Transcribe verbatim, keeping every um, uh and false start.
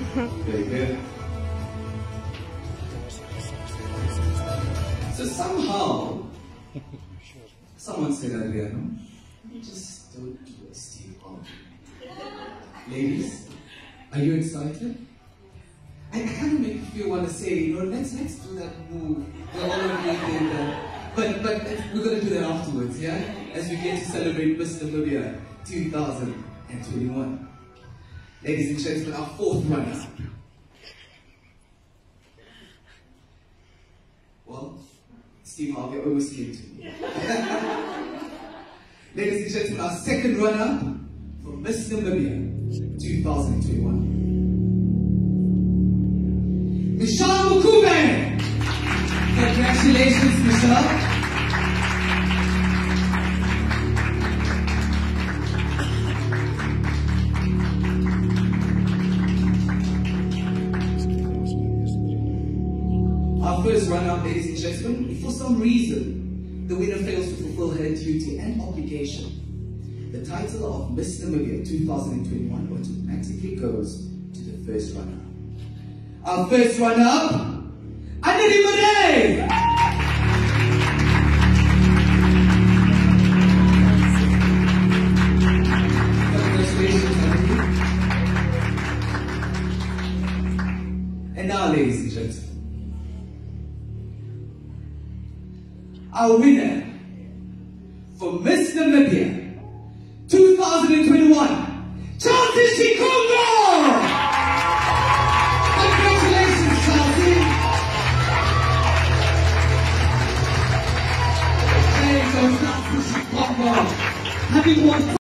Very good. So somehow, someone said earlier, no? You just don't do a Steve Harvey. Ladies, are you excited? I kind of make you feel want to say, you know, let's let's do that move. We're all in that. But but we're gonna do that afterwards, yeah? As we get to celebrate Miss Namibia two thousand twenty-one. Ladies and gentlemen, our fourth runner. Well, Steve Harvey almost came to me. Ladies and gentlemen, our second runner for Miss Namibia two thousand twenty-one. Michelle Mukube! Congratulations, Michelle. Our first runner-up, ladies and gentlemen, if for some reason the winner fails to fulfill her duty and obligation, the title of Miss Namibia two thousand twenty-one automatically goes to the first runner-up. Our first runner-up, Andy Murray! Congratulations, Andy. And now, ladies and gentlemen, our winner for Miss Namibia two thousand twenty-one, Chelsi Shikongo! Congratulations, Chelsi! Hey, so Chelsi Shikongo, having won